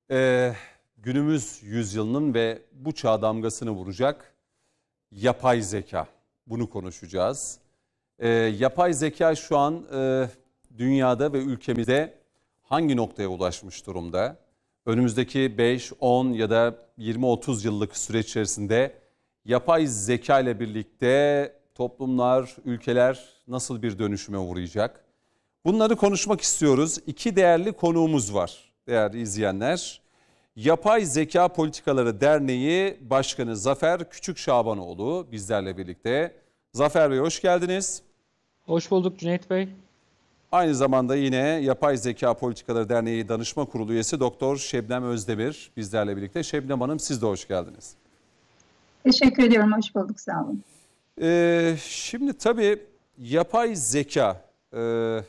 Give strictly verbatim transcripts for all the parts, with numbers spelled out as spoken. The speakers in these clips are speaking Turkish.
Ee, günümüz yüzyılının ve bu çağ damgasını vuracak yapay zeka. Bunu konuşacağız. Ee, yapay zeka şu an e, dünyada ve ülkemizde hangi noktaya ulaşmış durumda? Önümüzdeki beş, on ya da yirmi otuz yıllık süreç içerisinde yapay zeka ile birlikte toplumlar, ülkeler nasıl bir dönüşüme uğrayacak? Bunları konuşmak istiyoruz. İki değerli konuğumuz var değerli izleyenler. Yapay Zeka Politikaları Derneği Başkanı Zafer Küçükşabanoğlu bizlerle birlikte. Zafer Bey hoş geldiniz. Hoş bulduk Cüneyt Bey. Aynı zamanda yine Yapay Zeka Politikaları Derneği Danışma Kurulu üyesi Doktor Şebnem Özdemir bizlerle birlikte. Şebnem Hanım siz de hoş geldiniz. Teşekkür ediyorum, hoş bulduk, sağ olun. Ee, şimdi tabii yapay zeka e,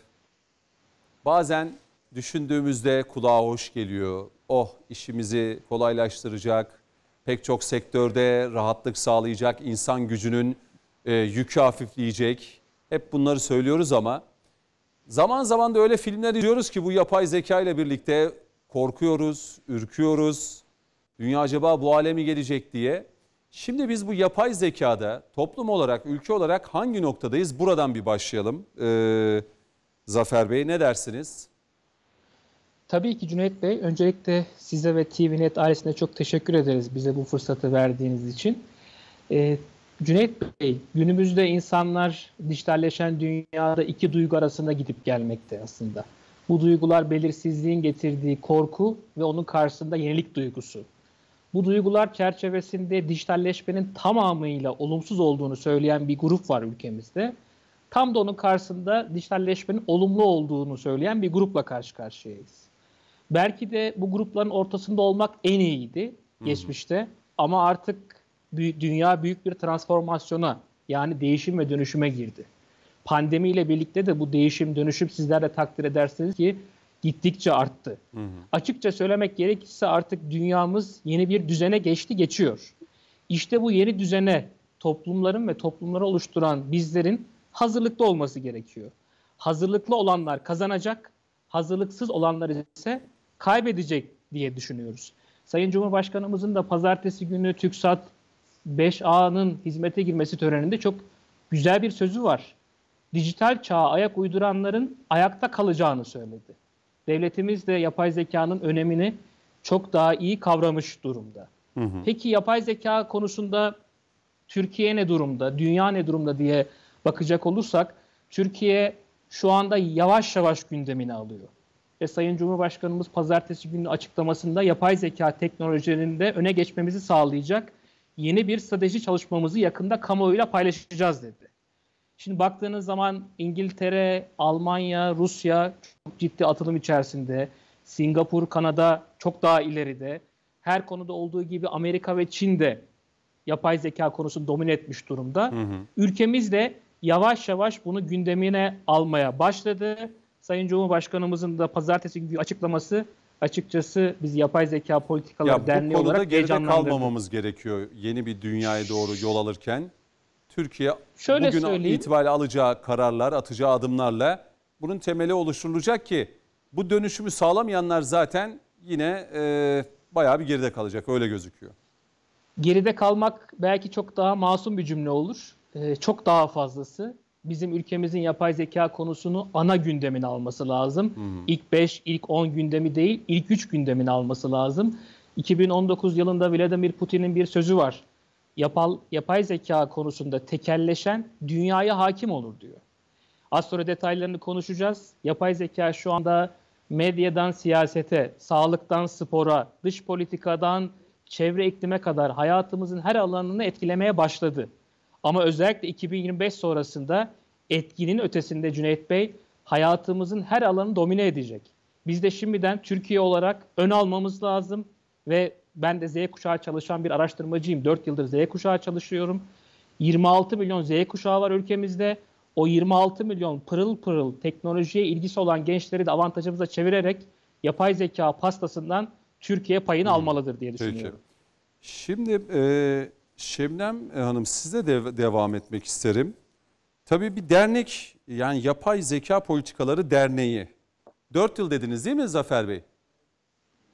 bazen düşündüğümüzde kulağa hoş geliyor. Oh, işimizi kolaylaştıracak, pek çok sektörde rahatlık sağlayacak, insan gücünün e, yükü hafifleyecek. Hep bunları söylüyoruz ama zaman zaman da öyle filmler izliyoruz ki bu yapay zeka ile birlikte korkuyoruz, ürküyoruz. Dünya acaba bu hale mi gelecek diye. Şimdi biz bu yapay zekada toplum olarak, ülke olarak hangi noktadayız? Buradan bir başlayalım. Ee, Zafer Bey ne dersiniz? Tabii ki Cüneyt Bey. Öncelikle size ve T V Net ailesine çok teşekkür ederiz bize bu fırsatı verdiğiniz için. Ee, Cüneyt Bey, günümüzde insanlar dijitalleşen dünyada iki duygu arasında gidip gelmekte aslında. Bu duygular belirsizliğin getirdiği korku ve onun karşısında yenilik duygusu. Bu duygular çerçevesinde dijitalleşmenin tamamıyla olumsuz olduğunu söyleyen bir grup var ülkemizde. Tam da onun karşısında dijitalleşmenin olumlu olduğunu söyleyen bir grupla karşı karşıyayız. Belki de bu grupların ortasında olmak en iyiydi geçmişte. Hı hı. Ama artık dünya büyük bir transformasyona, yani değişim ve dönüşüme girdi. Pandemiyle birlikte de bu değişim, dönüşüm sizler de takdir edersiniz ki gittikçe arttı. Hı hı. Açıkça söylemek gerekirse artık dünyamız yeni bir düzene geçti, geçiyor. İşte bu yeni düzene toplumların ve toplumları oluşturan bizlerin hazırlıklı olması gerekiyor. Hazırlıklı olanlar kazanacak, hazırlıksız olanlar ise kaybedecek diye düşünüyoruz. Sayın Cumhurbaşkanımızın da pazartesi günü TürkSat beş A'nın hizmete girmesi töreninde çok güzel bir sözü var. Dijital çağa ayak uyduranların ayakta kalacağını söyledi. Devletimiz de yapay zekanın önemini çok daha iyi kavramış durumda. Hı hı. Peki yapay zeka konusunda Türkiye ne durumda, dünya ne durumda diye bakacak olursak, Türkiye şu anda yavaş yavaş gündemini alıyor. Ve Sayın Cumhurbaşkanımız pazartesi günü açıklamasında yapay zeka teknolojilerinde öne geçmemizi sağlayacak yeni bir strateji çalışmamızı yakında kamuoyuyla paylaşacağız dedi. Şimdi baktığınız zaman İngiltere, Almanya, Rusya çok ciddi atılım içerisinde. Singapur, Kanada çok daha ileride. Her konuda olduğu gibi Amerika ve Çin de yapay zeka konusunu domine etmiş durumda. Hı hı. Ülkemiz de yavaş yavaş bunu gündemine almaya başladı. Sayın Cumhurbaşkanımızın da pazartesi günü açıklaması açıkçası biz Yapay Zeka Politikaları Derneği olarak heyecanlandırdı. Bu konuda geride kalmamamız gerekiyor yeni bir dünyaya doğru yol alırken. Türkiye Şöyle bugün söyleyeyim. itibariyle alacağı kararlar, atacağı adımlarla bunun temeli oluşturulacak ki bu dönüşümü sağlamayanlar zaten yine e, bayağı bir geride kalacak, öyle gözüküyor. Geride kalmak belki çok daha masum bir cümle olur. Ee, çok daha fazlası. Bizim ülkemizin yapay zeka konusunu ana gündemine alması lazım. Hmm. İlk beş, ilk on gündemi değil, ilk üç gündemine alması lazım. iki bin on dokuz yılında Vladimir Putin'in bir sözü var. Yapal, yapay zeka konusunda tekelleşen dünyaya hakim olur diyor. Az sonra detaylarını konuşacağız. Yapay zeka şu anda medyadan siyasete, sağlıktan spora, dış politikadan çevre iklime kadar hayatımızın her alanını etkilemeye başladı. Ama özellikle iki bin yirmi beş sonrasında etkinin ötesinde Cüneyt Bey hayatımızın her alanını domine edecek. Biz de şimdiden Türkiye olarak ön almamız lazım ve ben de Z kuşağı çalışan bir araştırmacıyım. dört yıldır Z kuşağı çalışıyorum. yirmi altı milyon Z kuşağı var ülkemizde. O yirmi altı milyon pırıl pırıl teknolojiye ilgisi olan gençleri de avantajımıza çevirerek yapay zeka pastasından Türkiye payını hmm. almalıdır diye düşünüyorum. Peki. Şimdi e, Şebnem Hanım size de devam etmek isterim. Tabii bir dernek, yani Yapay Zeka Politikaları Derneği. dört yıl dediniz değil mi Zafer Bey?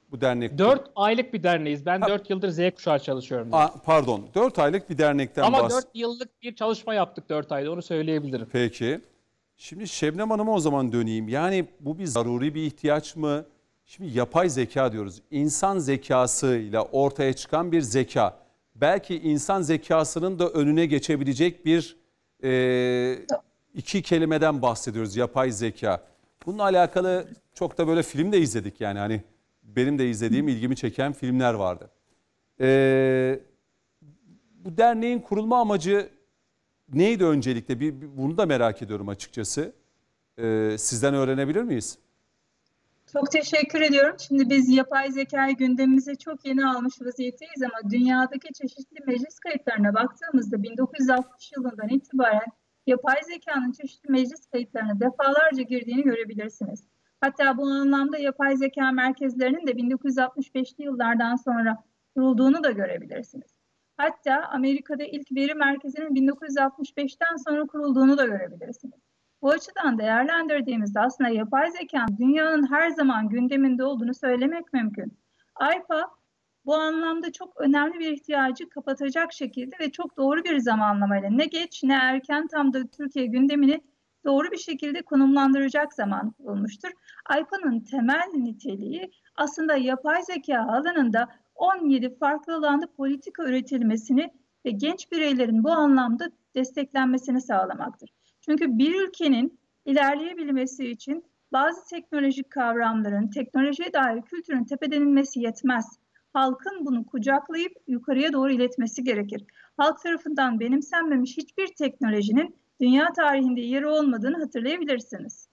Bu dernek. dört aylık bir derneğiz. Ben Ha. dört yıldır Z kuşağı çalışıyorum. Aa, pardon, dört aylık bir dernekten Ama bahs- dört yıllık bir çalışma yaptık dört ayda, onu söyleyebilirim. Peki. Şimdi Şebnem Hanım'a o zaman döneyim. Yani bu bir zaruri bir ihtiyaç mı? Şimdi yapay zeka diyoruz. İnsan zekasıyla ortaya çıkan bir zeka. Belki insan zekasının da önüne geçebilecek bir e, iki kelimeden bahsediyoruz. Yapay zeka. Bununla alakalı çok da böyle film de izledik yani. Hani benim de izlediğim, ilgimi çeken filmler vardı. E, bu derneğin kurulma amacı neydi öncelikle? Bir, bir- bunu da merak ediyorum açıkçası. Ee, sizden öğrenebilir miyiz? Çok teşekkür ediyorum. Şimdi biz yapay zekayı gündemimize çok yeni almış vaziyetteyiz ama dünyadaki çeşitli meclis kayıtlarına baktığımızda bin dokuz yüz altmış yılından itibaren yapay zekanın çeşitli meclis kayıtlarına defalarca girdiğini görebilirsiniz. Hatta bu anlamda yapay zeka merkezlerinin de bin dokuz yüz altmış beşli yıllardan sonra kurulduğunu da görebilirsiniz. Hatta Amerika'da ilk veri merkezinin bin dokuz yüz altmış beşten sonra kurulduğunu da görebilirsiniz. Bu açıdan değerlendirdiğimizde aslında yapay zekanın dünyanın her zaman gündeminde olduğunu söylemek mümkün. A Y P A bu anlamda çok önemli bir ihtiyacı kapatacak şekilde ve çok doğru bir zamanlamayla, ne geç ne erken, tam da Türkiye gündemini doğru bir şekilde konumlandıracak zaman kurulmuştur. A Y P A'nın temel niteliği aslında yapay zeka alanında on yedi farklı alanda politika üretilmesini ve genç bireylerin bu anlamda desteklenmesini sağlamaktır. Çünkü bir ülkenin ilerleyebilmesi için bazı teknolojik kavramların, teknolojiye dair kültürün tepeden inmesi yetmez. Halkın bunu kucaklayıp yukarıya doğru iletmesi gerekir. Halk tarafından benimsenmemiş hiçbir teknolojinin dünya tarihinde yeri olmadığını hatırlayabilirsiniz.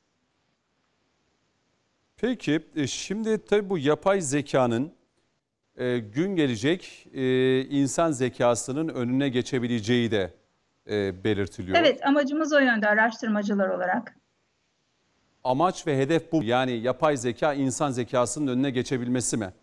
Peki e, şimdi tabii bu yapay zekanın e, gün gelecek e, insan zekasının önüne geçebileceği de e, belirtiliyor. Evet, amacımız o yönde araştırmacılar olarak. Amaç ve hedef bu. Yani yapay zeka insan zekasının önüne geçebilmesi mi?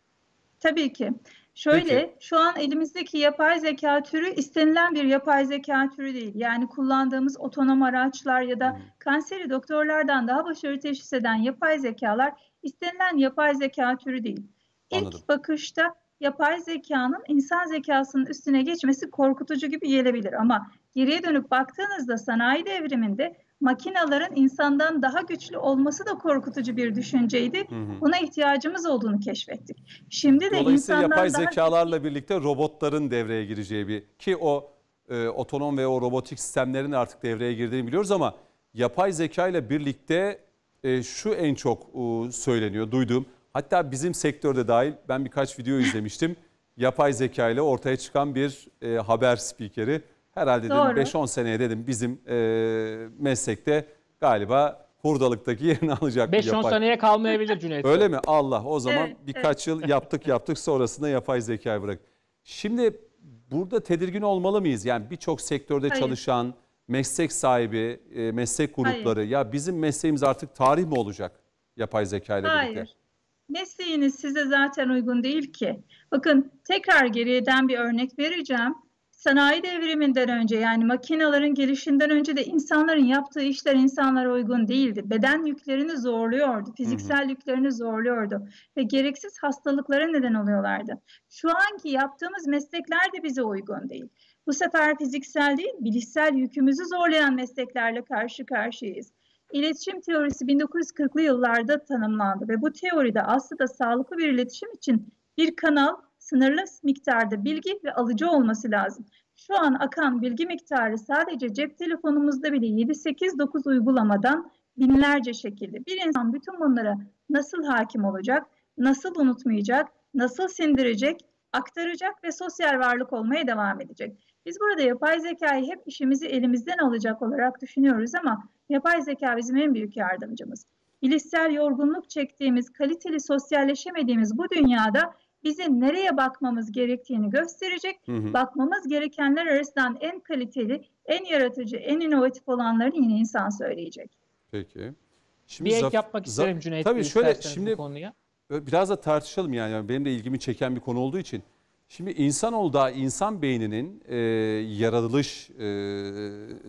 Tabii ki. Şöyle, Peki. şu an elimizdeki yapay zeka türü istenilen bir yapay zeka türü değil. Yani kullandığımız otonom araçlar ya da Hmm. kanseri doktorlardan daha başarılı teşhis eden yapay zekalar istenilen yapay zeka türü değil. Anladım. İlk bakışta yapay zekanın insan zekasının üstüne geçmesi korkutucu gibi gelebilir ama geriye dönüp baktığınızda sanayi devriminde makinelerin insandan daha güçlü olması da korkutucu bir düşünceydi. Hı hı. Buna ihtiyacımız olduğunu keşfettik. Şimdi de Dolayısıyla insandan yapay daha zekalarla birlikte robotların devreye gireceği bir, ki o e, otonom ve o robotik sistemlerin artık devreye girdiğini biliyoruz ama yapay zeka ile birlikte e, şu en çok e, söyleniyor, duyduğum. Hatta bizim sektörde dahil ben birkaç video izlemiştim. Yapay zeka ile ortaya çıkan bir e, haber spikeri. Herhalde dedim Doğru. beş on seneye dedim bizim e, meslekte galiba hurdalıktaki yerini alacak bir beş on yapay. seneye kalmayabilir Cüneyt Bey. Öyle mi? Allah, o zaman Evet, birkaç yıl yaptık yaptık sonrasında yapay zekayı bırak. Şimdi burada tedirgin olmalı mıyız? Yani birçok sektörde Hayır. çalışan meslek sahibi, e, meslek grupları, Hayır. ya bizim mesleğimiz artık tarih mi olacak yapay zeka ile birlikte? Hayır. Mesleğiniz size zaten uygun değil ki. Bakın tekrar geriden bir örnek vereceğim. Sanayi devriminden önce, yani makinelerin gelişinden önce de insanların yaptığı işler insanlara uygun değildi. Beden yüklerini zorluyordu, fiziksel yüklerini zorluyordu ve gereksiz hastalıklara neden oluyorlardı. Şu anki yaptığımız meslekler de bize uygun değil. Bu sefer fiziksel değil, bilişsel yükümüzü zorlayan mesleklerle karşı karşıyayız. İletişim teorisi bin dokuz yüz kırklı yıllarda tanımlandı ve bu teoride aslında sağlıklı bir iletişim için bir kanal, sınırlı miktarda bilgi ve alıcı olması lazım. Şu an akan bilgi miktarı sadece cep telefonumuzda bile yedi sekiz dokuz uygulamadan binlerce şekilde. Bir insan bütün bunlara nasıl hakim olacak, nasıl unutmayacak, nasıl sindirecek, aktaracak ve sosyal varlık olmaya devam edecek. Biz burada yapay zekayı hep işimizi elimizden alacak olarak düşünüyoruz ama yapay zeka bizim en büyük yardımcımız. Bilişsel yorgunluk çektiğimiz, kaliteli sosyalleşemediğimiz bu dünyada bize nereye bakmamız gerektiğini gösterecek. Hı hı. Bakmamız gerekenler arasından en kaliteli, en yaratıcı, en inovatif olanları yine insan söyleyecek. Peki. Şimdi Bir ek Zaf- yapmak Zaf- isterim Cüneyt Tabii Bey, şöyle isterseniz şimdi bu konuya. biraz da tartışalım yani. Yani benim de ilgimi çeken bir konu olduğu için. Şimdi insanoğlu da insan beyninin e, yaratılış e,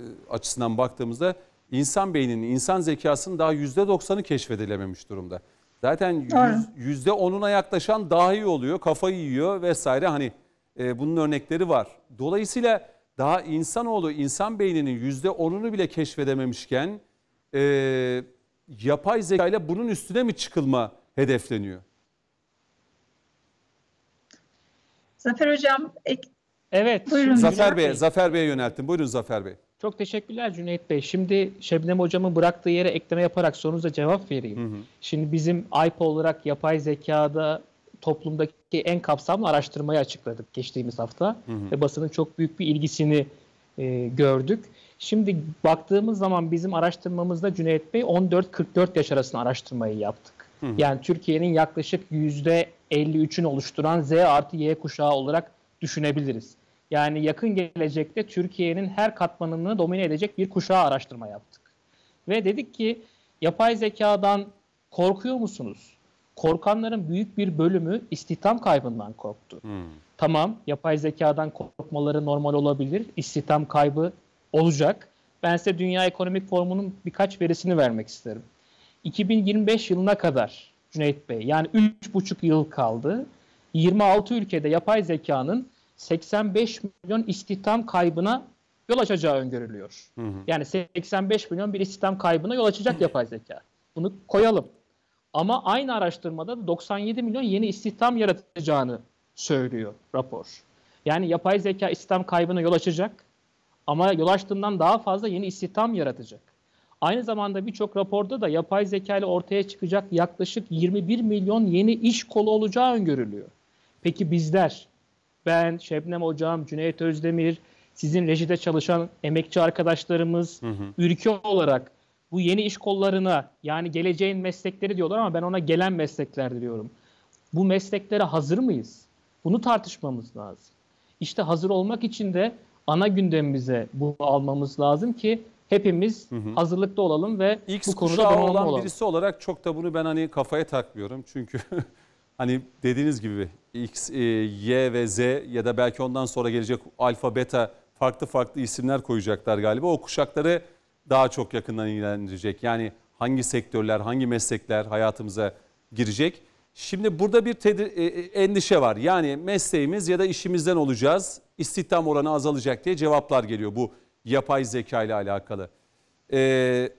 açısından baktığımızda insan beyninin, insan zekasının daha yüzde doksanı keşfedilememiş durumda. Zaten Doğru. yüzde onuna yaklaşan dahi oluyor, kafayı yiyor vesaire. Hani e, bunun örnekleri var. Dolayısıyla daha insanoğlu, insan beyninin yüzde onunu bile keşfedememişken e, yapay zeka ile bunun üstüne mi çıkılma hedefleniyor? Zafer Hocam, ek- Evet. Buyurun. şimdi Zafer Cüneyt Bey'e, Bey, Zafer Bey'e yönelttim. Buyurun Zafer Bey. Çok teşekkürler Cüneyt Bey. Şimdi Şebnem Hocam'ın bıraktığı yere ekleme yaparak sorunuza cevap vereyim. Hı hı. Şimdi bizim A Y P olarak yapay zekada toplumdaki en kapsamlı araştırmayı açıkladık geçtiğimiz hafta. Hı hı. Ve basının çok büyük bir ilgisini e, gördük. Şimdi baktığımız zaman bizim araştırmamızda Cüneyt Bey on dört kırk dört yaş arasında araştırmayı yaptık. Hı hı. Yani Türkiye'nin yaklaşık yüzde elli üçünü oluşturan Z artı Y kuşağı olarak düşünebiliriz. Yani yakın gelecekte Türkiye'nin her katmanını domine edecek bir kuşağı araştırma yaptık. Ve dedik ki yapay zekadan korkuyor musunuz? Korkanların büyük bir bölümü istihdam kaybından korktu. Hmm. Tamam, yapay zekadan korkmaları normal olabilir. İstihdam kaybı olacak. Ben size Dünya Ekonomik Forumu'nun birkaç verisini vermek isterim. iki bin yirmi beş yılına kadar Cüneyt Bey, yani üç buçuk yıl kaldı. yirmi altı ülkede yapay zekanın seksen beş milyon istihdam kaybına yol açacağı öngörülüyor. Hı hı. Yani seksen beş milyon bir istihdam kaybına yol açacak yapay zeka. Bunu koyalım. Ama aynı araştırmada da doksan yedi milyon yeni istihdam yaratacağını söylüyor rapor. Yani yapay zeka istihdam kaybına yol açacak ama yol açtığından daha fazla yeni istihdam yaratacak. Aynı zamanda birçok raporda da yapay zeka ile ortaya çıkacak yaklaşık yirmi bir milyon yeni iş kolu olacağı öngörülüyor. Peki bizler, ben, Şebnem Hocam, Cüneyt Özdemir, sizin rejide çalışan emekçi arkadaşlarımız, Hı hı. ülke olarak bu yeni iş kollarına, yani geleceğin meslekleri diyorlar ama ben ona gelen meslekler diyorum. Bu mesleklere hazır mıyız? Bunu tartışmamız lazım. İşte hazır olmak için de ana gündemimize bunu almamız lazım ki hepimiz Hı hı. hazırlıklı olalım ve X bu konuda kuşağı donanımlı olan olalım. birisi olarak çok da bunu ben hani kafaya takmıyorum. Çünkü hani dediğiniz gibi X, e, Y ve Z ya da belki ondan sonra gelecek alfa, beta farklı farklı isimler koyacaklar galiba. O kuşakları daha çok yakından ilgilendirecek. Yani hangi sektörler, hangi meslekler hayatımıza girecek. Şimdi burada bir tedir- e, e, endişe var. Yani mesleğimiz ya da işimizden olacağız, istihdam oranı azalacak diye cevaplar geliyor bu yapay zeka ile alakalı. Ee,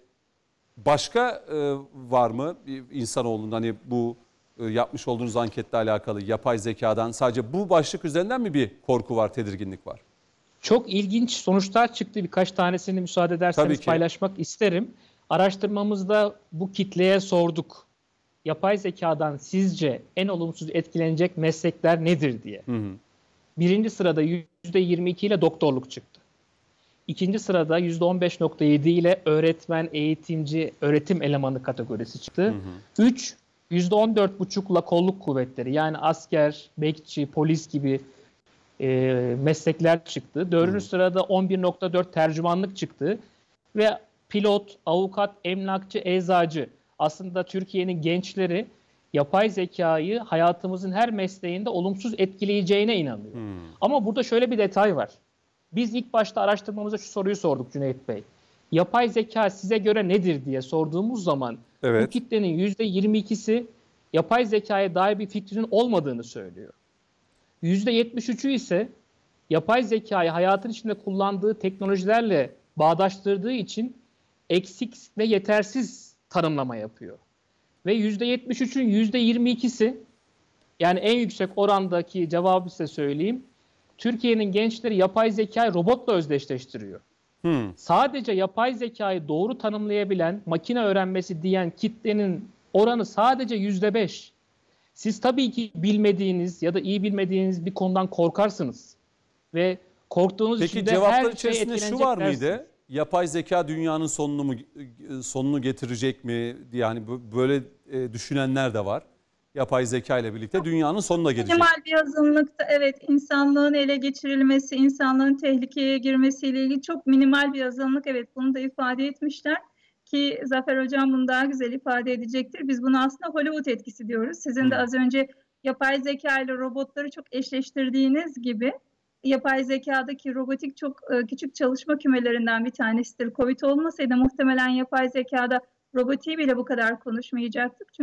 başka e, var mı insanoğlunun hani bu e, yapmış olduğunuz anketle alakalı yapay zekadan sadece bu başlık üzerinden mi bir korku var, tedirginlik var? Çok ilginç sonuçlar çıktı. Birkaç tanesini müsaade Tabii ederseniz ki. paylaşmak isterim. Araştırmamızda bu kitleye sorduk. Yapay zekadan sizce en olumsuz etkilenecek meslekler nedir diye. Hı hı. Birinci sırada yüzde yirmi iki ile doktorluk çıktı. İkinci sırada yüzde on beş nokta yedi ile öğretmen, eğitimci, öğretim elemanı kategorisi çıktı. Hı hı. üç, yüzde on dört buçuk ile kolluk kuvvetleri, yani asker, bekçi, polis gibi e, meslekler çıktı. Dördüncü Hı. sırada on bir nokta dört tercümanlık çıktı. Ve pilot, avukat, emlakçı, eczacı, aslında Türkiye'nin gençleri yapay zekayı hayatımızın her mesleğinde olumsuz etkileyeceğine inanıyor. Hı. Ama burada şöyle bir detay var. Biz ilk başta araştırmamızda şu soruyu sorduk Cüneyt Bey. Yapay zeka size göre nedir diye sorduğumuz zaman Evet. bu kitlenin yüzde yirmi ikisi yapay zekaya dair bir fikrinin olmadığını söylüyor. yüzde yetmiş üçü ise yapay zekayı hayatın içinde kullandığı teknolojilerle bağdaştırdığı için eksik ve yetersiz tanımlama yapıyor. Ve yüzde yetmiş üçün yüzde yirmi ikisi, yani en yüksek orandaki cevabı size söyleyeyim, Türkiye'nin gençleri yapay zekayı robotla özdeşleştiriyor. Hı. Sadece yapay zekayı doğru tanımlayabilen, makine öğrenmesi diyen kitlenin oranı sadece yüzde beş. Siz tabii ki bilmediğiniz ya da iyi bilmediğiniz bir konudan korkarsınız. Ve korktuğunuz Peki için de cevaplar her şeye içerisinde şu etkilenecek var dersiniz. mıydı? Yapay zeka dünyanın sonunu mu sonunu getirecek mi? Yani böyle e, düşünenler de var. Yapay zeka ile birlikte dünyanın sonuna gelecek. minimal bir azınlıkta evet insanlığın ele geçirilmesi, insanlığın tehlikeye girmesiyle ilgili çok minimal bir azınlık, evet bunu da ifade etmişler ki Zafer Hocam bunu daha güzel ifade edecektir. Biz bunu aslında Hollywood etkisi diyoruz. Sizin de Hmm. az önce yapay zeka ile robotları çok eşleştirdiğiniz gibi yapay zekadaki robotik çok e, küçük çalışma kümelerinden bir tanesidir. Covid olmasaydı muhtemelen yapay zekada robotiği bile bu kadar konuşmayacaktık. Çünkü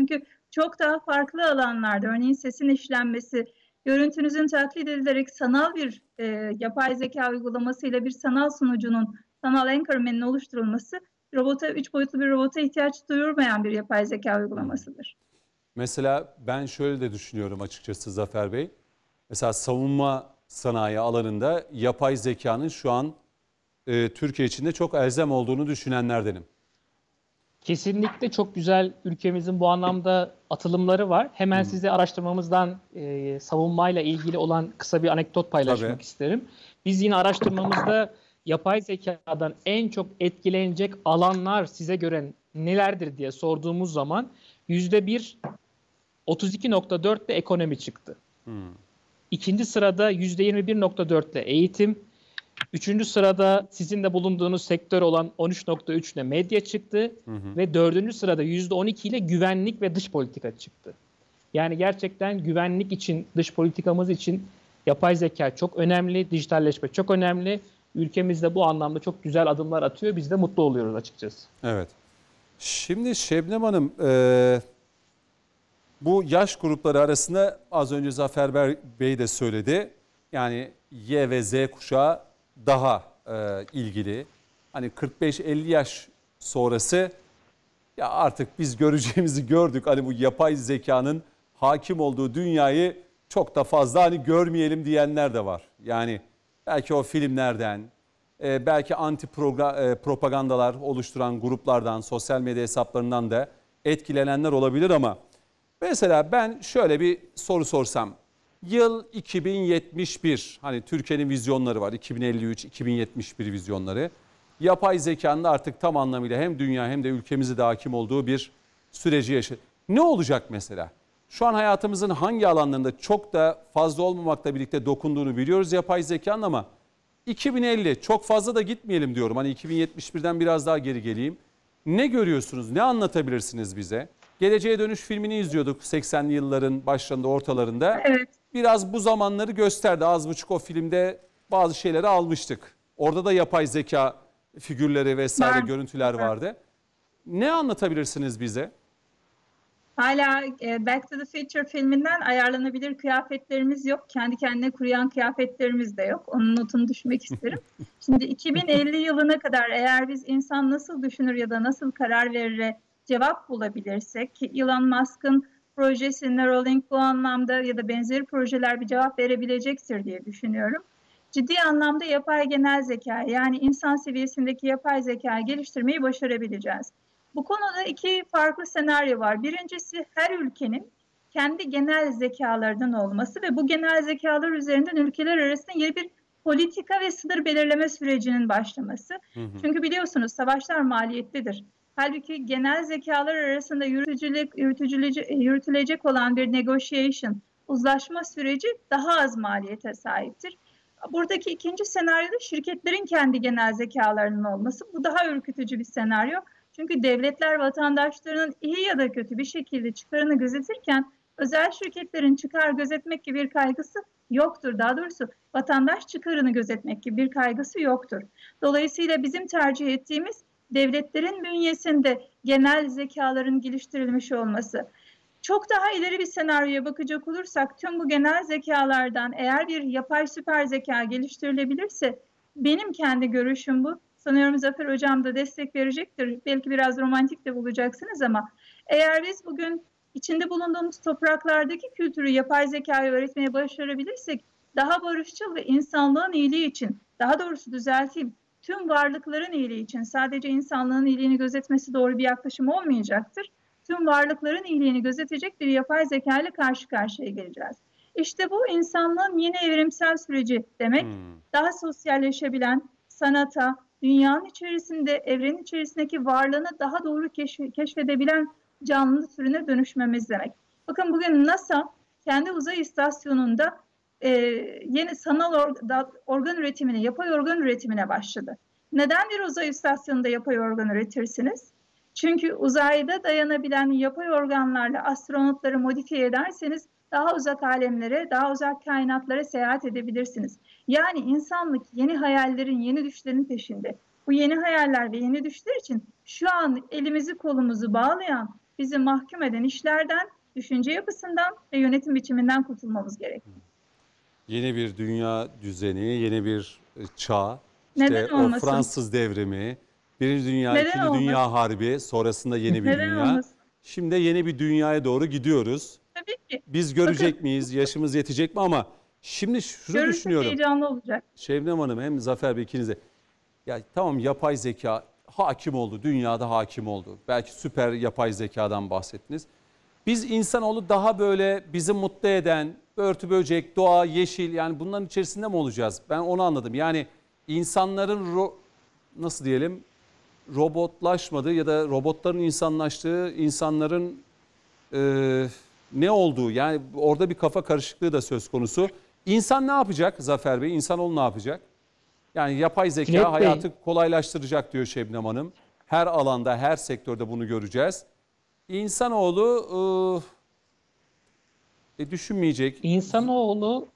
çok daha farklı alanlarda, örneğin sesin işlenmesi, görüntünüzün taklit edilerek sanal bir e, yapay zeka uygulamasıyla bir sanal sunucunun, sanal anchorman'in oluşturulması, robota, üç boyutlu bir robota ihtiyaç duyurmayan bir yapay zeka uygulamasıdır. Mesela ben şöyle de düşünüyorum açıkçası Zafer Bey. Mesela savunma sanayi alanında yapay zekanın şu an e, Türkiye içinde çok elzem olduğunu düşünenlerdenim. Kesinlikle çok güzel, ülkemizin bu anlamda atılımları var. Hemen Hmm. size araştırmamızdan e, savunmayla ilgili olan kısa bir anekdot paylaşmak Tabii. isterim. Biz yine araştırmamızda yapay zekadan en çok etkilenecek alanlar size göre nelerdir diye sorduğumuz zaman yüzde bir, otuz iki nokta dört ile ekonomi çıktı. Hmm. İkinci sırada yüzde yirmi bir nokta dört ile eğitim. Üçüncü sırada sizin de bulunduğunuz sektör olan on üç nokta üç ile medya çıktı. Hı hı. Ve dördüncü sırada yüzde on iki ile güvenlik ve dış politika çıktı. Yani gerçekten güvenlik için, dış politikamız için yapay zeka çok önemli, dijitalleşme çok önemli. Ülkemizde bu anlamda çok güzel adımlar atıyor. Biz de mutlu oluyoruz açıkçası. Evet. Şimdi Şebnem Hanım, e, bu yaş grupları arasında az önce Zafer Bey de söyledi. Yani Y ve Z kuşağı daha e, ilgili. Hani kırk beş elli yaş sonrası ya artık biz göreceğimizi gördük. Hani bu yapay zekanın hakim olduğu dünyayı çok da fazla hani görmeyelim diyenler de var. Yani belki o filmlerden, e, belki anti progra- e, propagandalar oluşturan gruplardan, sosyal medya hesaplarından da etkilenenler olabilir ama mesela ben şöyle bir soru sorsam. Yıl iki bin yetmiş bir, hani Türkiye'nin vizyonları var, iki bin elli üç iki bin yetmiş bir vizyonları. Yapay zekanın da artık tam anlamıyla hem dünya hem de ülkemize de hakim olduğu bir süreci yaşıyor. Ne olacak mesela? Şu an hayatımızın hangi alanlarında çok da fazla olmamakla birlikte dokunduğunu biliyoruz yapay zekanın ama iki bin elli çok fazla da gitmeyelim diyorum. Hani iki bin yetmiş birden biraz daha geri geleyim. Ne görüyorsunuz? Ne anlatabilirsiniz bize? Geleceğe Dönüş filmini izliyorduk seksenli yılların başlarında, ortalarında. Evet. Biraz bu zamanları gösterdi. Az buçuk o filmde bazı şeyleri almıştık. Orada da yapay zeka figürleri vesaire Var. görüntüler vardı. Ne anlatabilirsiniz bize? Hala e, Back to the Future filminden ayarlanabilir kıyafetlerimiz yok. Kendi kendine kuruyan kıyafetlerimiz de yok. Onun notunu düşmek isterim. Şimdi iki bin elli yılına kadar eğer biz insan nasıl düşünür ya da nasıl karar verir cevap bulabilirsek, ki Elon Musk'ın projesi Neuralink bu anlamda ya da benzeri projeler bir cevap verebilecektir diye düşünüyorum. Ciddi anlamda yapay genel zeka, yani insan seviyesindeki yapay zeka geliştirmeyi başarabileceğiz. Bu konuda iki farklı senaryo var. Birincisi, her ülkenin kendi genel zekalarının olması ve bu genel zekalar üzerinden ülkeler arasında yeni bir politika ve sınır belirleme sürecinin başlaması. Hı hı. Çünkü biliyorsunuz savaşlar maliyetlidir. Halbuki genel zekalar arasında yürütülecek, yürütülecek, yürütülecek olan bir negotiation, uzlaşma süreci daha az maliyete sahiptir. Buradaki ikinci senaryoda şirketlerin kendi genel zekalarının olması. Bu daha ürkütücü bir senaryo. Çünkü devletler vatandaşlarının iyi ya da kötü bir şekilde çıkarını gözetirken özel şirketlerin çıkar gözetmek gibi bir kaygısı yoktur. Daha doğrusu vatandaş çıkarını gözetmek gibi bir kaygısı yoktur. Dolayısıyla bizim tercih ettiğimiz devletlerin bünyesinde genel zekaların geliştirilmiş olması. Çok daha ileri bir senaryoya bakacak olursak tüm bu genel zekalardan eğer bir yapay süper zeka geliştirilebilirse, benim kendi görüşüm bu. Sanıyorum Zafer Hocam da destek verecektir. Belki biraz romantik de bulacaksınız ama eğer biz bugün içinde bulunduğumuz topraklardaki kültürü yapay zekaya öğretmeye başarabilirsek, daha barışçıl ve insanlığın iyiliği için, daha doğrusu düzelteyim, tüm varlıkların iyiliği için, sadece insanlığın iyiliğini gözetmesi doğru bir yaklaşım olmayacaktır. Tüm varlıkların iyiliğini gözetecek bir yapay zeka ile karşı karşıya geleceğiz. İşte bu insanlığın yeni evrimsel süreci demek. Hmm. Daha sosyalleşebilen, sanata, dünyanın içerisinde, evrenin içerisindeki varlığını daha doğru keşf- keşfedebilen canlı türüne dönüşmemiz demek. Bakın bugün NASA kendi uzay istasyonunda e, yeni sanal or- organ üretimine, yapay organ üretimine başladı. Neden bir uzay istasyonunda yapay organ üretirsiniz? Çünkü uzayda dayanabilen yapay organlarla astronotları modifiye ederseniz daha uzak alemlere, daha uzak kainatlara seyahat edebilirsiniz. Yani insanlık yeni hayallerin, yeni düşlerin peşinde. Bu yeni hayaller ve yeni düşler için şu an elimizi kolumuzu bağlayan, bizi mahkum eden işlerden düşünce yapısından ve yönetim biçiminden kurtulmamız gerekiyor. Yeni bir dünya düzeni, yeni bir e, çağ. Neden İşte o olmasın? Fransız devrimi, Birinci Dünya, Neden İkinci olmasın? Dünya Harbi, sonrasında yeni bir Neden dünya. olmasın? Şimdi yeni bir dünyaya doğru gidiyoruz. Tabii ki. Biz görecek Bakın, miyiz, yaşımız yetecek mi ama şimdi şunu görürsek düşünüyorum. heyecanlı olacak. Şebnem Hanım hem Zafer Bey ikinize. Ya tamam, yapay zeka hakim oldu, dünyada hakim oldu. Belki süper yapay zekadan bahsettiniz. Biz insanoğlu daha böyle bizi mutlu eden, örtü böcek, doğa, yeşil, yani bunların içerisinde mi olacağız? Ben onu anladım. Yani insanların ro- nasıl diyelim robotlaşmadığı ya da robotların insanlaştığı, insanların e, ne olduğu, yani orada bir kafa karışıklığı da söz konusu. İnsan ne yapacak Zafer Bey? İnsanoğlu ne yapacak? Yani yapay zeka Cüneyt Bey. hayatı kolaylaştıracak diyor Şebnem Hanım. Her alanda, her sektörde bunu göreceğiz. İnsanoğlu e, e, düşünmeyecek. İnsanoğlu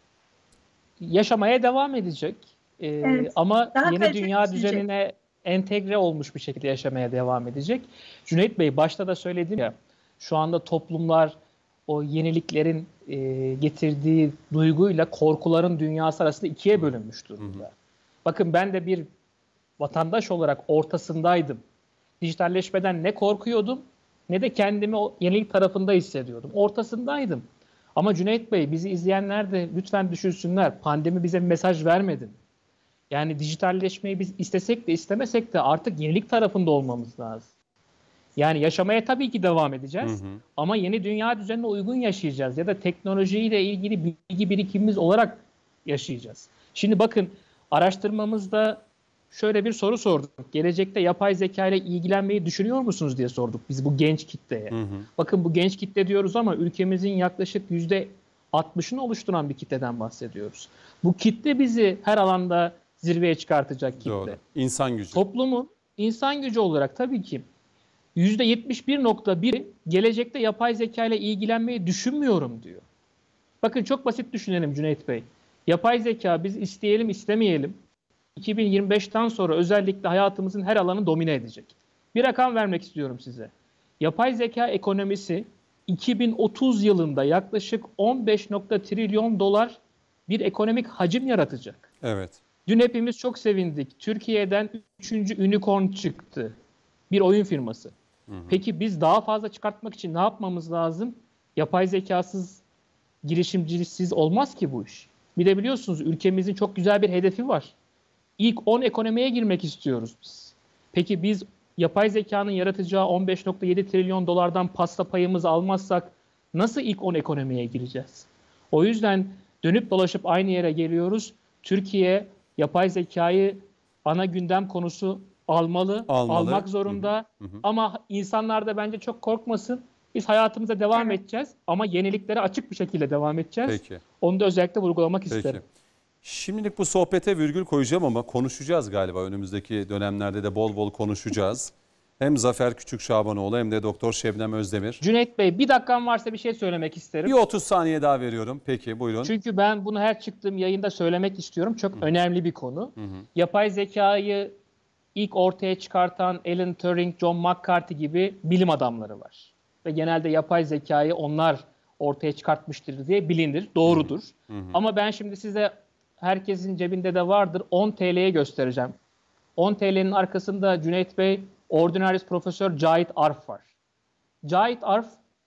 yaşamaya devam edecek. Ee, Evet, ama daha yeni kaliteli dünya işleyecek. düzenine entegre olmuş bir şekilde yaşamaya devam edecek. Cüneyt Bey, başta da söyledim ya, şu anda toplumlar o yeniliklerin e, getirdiği duyguyla korkuların dünyası arasında ikiye bölünmüş durumda. Bakın, ben de bir vatandaş olarak ortasındaydım. Dijitalleşmeden ne korkuyordum ne de kendimi o yenilik tarafında hissediyordum. Ortasındaydım. Ama Cüneyt Bey, bizi izleyenler de lütfen düşünsünler. Pandemi bize bir mesaj vermedi mi? Yani dijitalleşmeyi biz istesek de istemesek de artık yenilik tarafında olmamız lazım. Yani yaşamaya tabii ki devam edeceğiz. Hı hı. Ama yeni dünya düzenine uygun yaşayacağız. Ya da teknolojiyle ilgili bilgi birikimimiz olarak yaşayacağız. Şimdi bakın, araştırmamızda şöyle bir soru sorduk. Gelecekte yapay zeka ile ilgilenmeyi düşünüyor musunuz diye sorduk biz bu genç kitleye. Hı hı. Bakın, bu genç kitle diyoruz ama ülkemizin yaklaşık yüzde altmışını oluşturan bir kitleden bahsediyoruz. Bu kitle bizi her alanda zirveye çıkartacak kitle. Doğru. İnsan gücü. Toplumun insan gücü olarak tabii ki yüzde yetmiş bir nokta bir gelecekte yapay zeka ile ilgilenmeyi düşünmüyorum diyor. Bakın, çok basit düşünelim Cüneyt Bey. Yapay zeka, biz isteyelim istemeyelim, iki bin yirmi beşten sonra özellikle hayatımızın her alanını domine edecek. Bir rakam vermek istiyorum size. Yapay zeka ekonomisi iki bin otuz yılında yaklaşık on beş nokta trilyon dolar bir ekonomik hacim yaratacak. Evet. Dün hepimiz çok sevindik. Türkiye'den üçüncü unicorn çıktı. Bir oyun firması. Hı hı. Peki biz daha fazla çıkartmak için ne yapmamız lazım? Yapay zekasız, girişimcisiz olmaz ki bu iş. Bir de biliyorsunuz, ülkemizin çok güzel bir hedefi var. İlk on ekonomiye girmek istiyoruz biz. Peki biz yapay zekanın yaratacağı on beş nokta yedi trilyon dolardan pasta payımızı almazsak nasıl ilk on ekonomiye gireceğiz? O yüzden dönüp dolaşıp aynı yere geliyoruz. Türkiye yapay zekayı ana gündem konusu almalı, Almalı. almak zorunda. Hı hı. Hı hı. Ama insanlar da bence çok korkmasın. Biz hayatımıza devam Evet. edeceğiz ama yeniliklere açık bir şekilde devam edeceğiz. Peki. Onu da özellikle vurgulamak Peki. isterim. Şimdilik bu sohbete virgül koyacağım ama konuşacağız galiba. Önümüzdeki dönemlerde de bol bol konuşacağız. Hem Zafer Küçükşabanoğlu hem de Doktor Şebnem Özdemir. Cüneyt Bey, bir dakikam varsa bir şey söylemek isterim. Bir otuz saniye daha veriyorum. Peki, buyurun. Çünkü ben bunu her çıktığım yayında söylemek istiyorum. Çok önemli bir konu. Hı hı. Yapay zekayı ilk ortaya çıkartan Alan Turing, John McCarthy gibi bilim adamları var. Ve genelde yapay zekayı onlar ortaya çıkartmıştır diye bilinir. Doğrudur. Hı hı. Ama ben şimdi size, herkesin cebinde de vardır, on T L'ye göstereceğim. on T L'nin arkasında Cüneyt Bey, Ordinaris Profesör Cahit Arf var. Cahit Arf,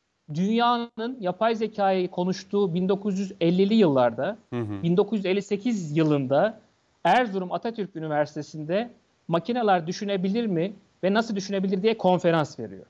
dünyanın yapay zekayı konuştuğu bin dokuz yüz ellili yıllarda, Hı hı. bin dokuz yüz elli sekiz yılında Erzurum Atatürk Üniversitesi'nde makineler düşünebilir mi ve nasıl düşünebilir diye konferans veriyor.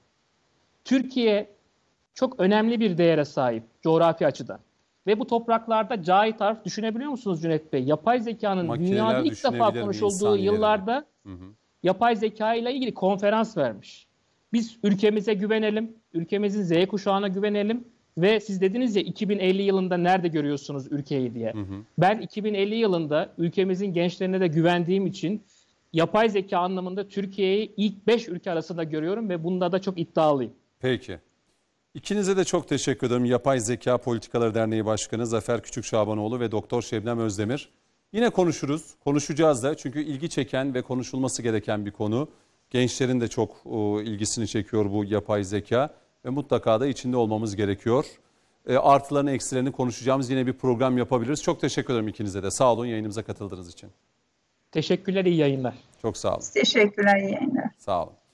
Türkiye çok önemli bir değere sahip coğrafi açıdan. Ve bu topraklarda Cahit Arf, düşünebiliyor musunuz Cüneyt Bey? Yapay zekanın Makineler dünyada ilk defa düşünebilir mi, konuşulduğu insan yerine? yıllarda Hı hı. yapay zeka ile ilgili konferans vermiş. Biz ülkemize güvenelim, ülkemizin Z kuşağına güvenelim ve siz dediniz ya iki bin elli yılında nerede görüyorsunuz ülkeyi diye. Hı hı. Ben iki bin elli yılında ülkemizin gençlerine de güvendiğim için yapay zeka anlamında Türkiye'yi ilk beş ülke arasında görüyorum ve bunda da çok iddialıyım. Peki. İkinize de çok teşekkür ederim. Yapay Zeka Politikaları Derneği Başkanı Zafer Küçükşabanoğlu ve Doktor Şebnem Özdemir. Yine konuşuruz. Konuşacağız da, çünkü ilgi çeken ve konuşulması gereken bir konu. Gençlerin de çok o, ilgisini çekiyor bu yapay zeka. ve mutlaka da içinde olmamız gerekiyor. E, artılarını eksilerini konuşacağımız yine bir program yapabiliriz. Çok teşekkür ederim ikinize de. Sağ olun yayınımıza katıldığınız için. Teşekkürler, iyi yayınlar. Çok sağ olun. Teşekkürler, iyi yayınlar. Sağ olun.